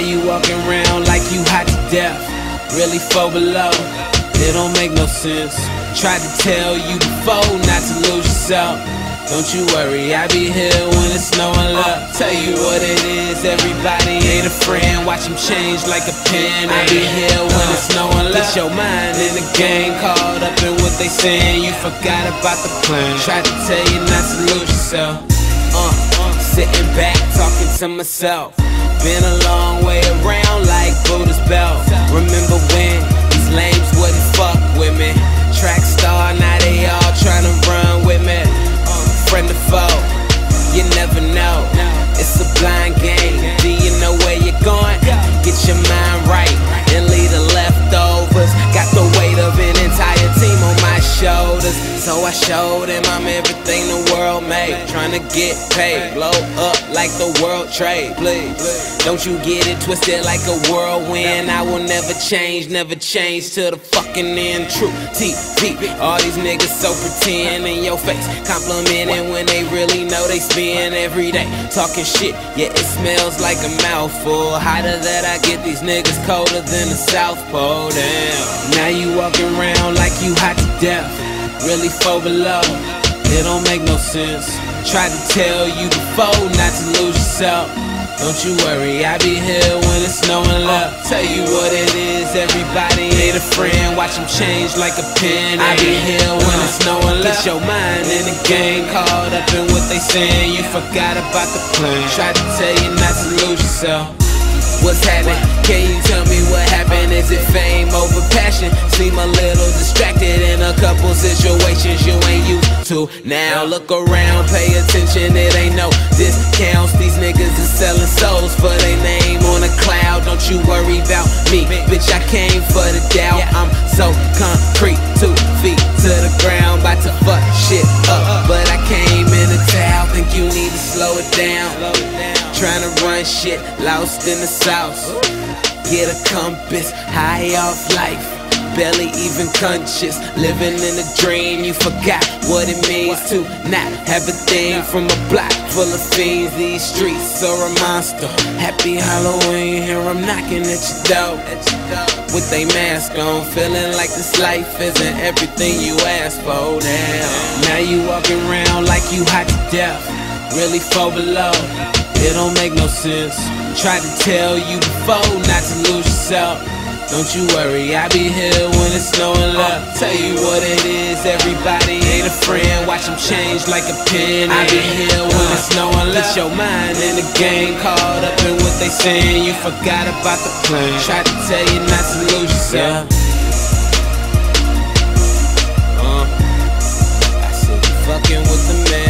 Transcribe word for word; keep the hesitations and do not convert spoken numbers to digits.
you walking around like you hot to death, really fall below. It don't make no sense. Tried to tell you before not to lose yourself. Don't you worry, I be here when it's snowing love. Tell you what it is, everybody ain't a friend. Watch them change like a pen. I be here when it's snowing love. Get your mind in the game, caught up in what they saying. You forgot about the plan. Tried to tell you not to lose yourself. Uh, uh, sitting back, talking to myself. Been a long way around like Buddha's belt. Remember when these lames wouldn't fuck with me? Track star, now they all tryna run with me. Friend or foe, you never know. It's a blind game. Do you know where you're going? Get your mind right and leave the leftovers. Got the weight of an entire team on my shoulders. So I showed him I'm everything the world made. Tryna get paid, blow up like the world trade. Please, don't you get it twisted like a whirlwind. I will never change, never change to the fucking end. True T V. All these niggas so pretend in your face, complimenting when they really know they spend every day talking shit. Yeah, it smells like a mouthful. Hotter that I get these niggas colder than the South Pole. Damn. Now you walking around like you hot to death, really fall below. It don't make no sense. Tried to tell you before not to lose yourself. Don't you worry, I be here when it's snowing love. Tell you what it is, everybody ain't a friend. Watch them change like a pen. I be here when it's snowing love. Get your mind in the game, caught up in what they saying. You forgot about the plan. Tried to tell you not to lose yourself. What's happening? Can you tell me what happened? Is it fame over passion? Seem a little distracted in a couple situations you ain't used to. Now look around, pay attention, it ain't no discounts. These niggas is selling souls for their name on a cloud. Don't you worry about me, bitch, I came for the doubt. I'm so concrete, two feet to the ground, about to fuck shit up, but I came in a towel. Think you need to slow it down. Tryna run shit, lost in the sauce. Get a compass, high off life, barely even conscious. Living in a dream, you forgot what it means to not have a thing. From a block full of fiends, these streets are a monster. Happy Halloween, here I'm knocking at your door with they mask on, feeling like this life isn't everything you asked for. Damn. Now you walking around like you hot to death, really fall below. It don't make no sense. Tried to tell you before not to lose yourself. Don't you worry, I be here when it's snowing love. Tell you what it is, everybody ain't a friend. Watch them change like a pen. I be here when it's snowing love. Get your mind in the game, caught up in what they saying. You forgot about the plan. Tried to tell you not to lose yourself. Uh, I said you fucking with the man.